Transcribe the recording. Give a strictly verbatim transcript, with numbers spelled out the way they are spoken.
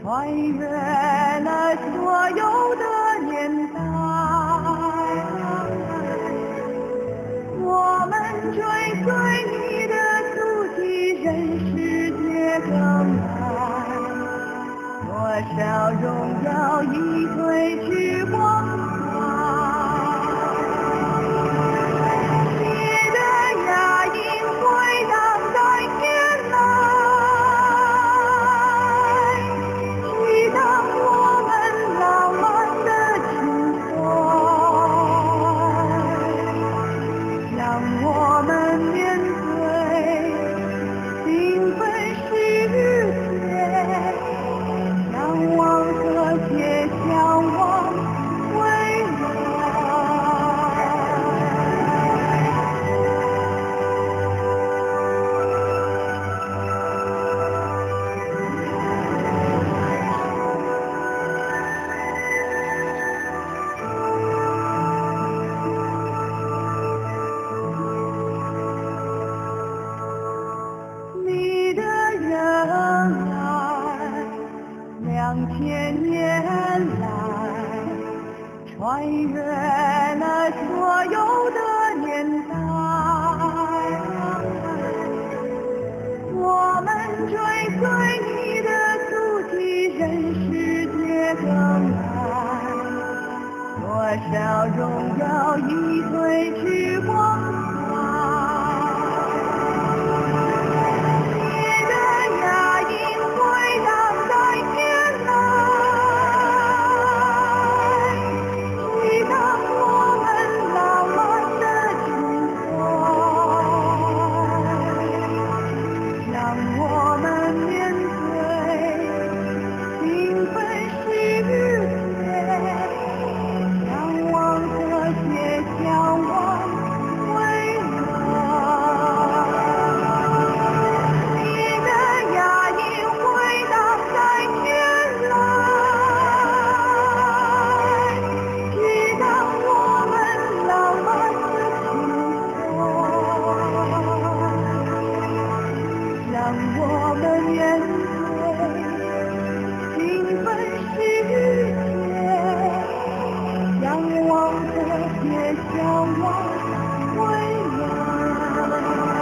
穿越了所有的年代，我们追随你的足迹，任世界更改，多少荣耀已褪去光彩。你的牙音回荡在天籁，激荡我们浪漫的情怀，让我们面对缤纷世界，向往和谐，向往未来。你的仁爱，两千年来，穿越了所有的年代，我们追随你的足迹，任世界更改，多少荣耀已褪去光彩。你的牙音回荡在天籁，激荡我们浪漫的情怀，让我们面对缤纷世界，向往和谐，向往未来。你的牙音回荡在天籁，激荡我们浪漫的情怀，让我们面对缤纷世界，向往和谐，向往未来。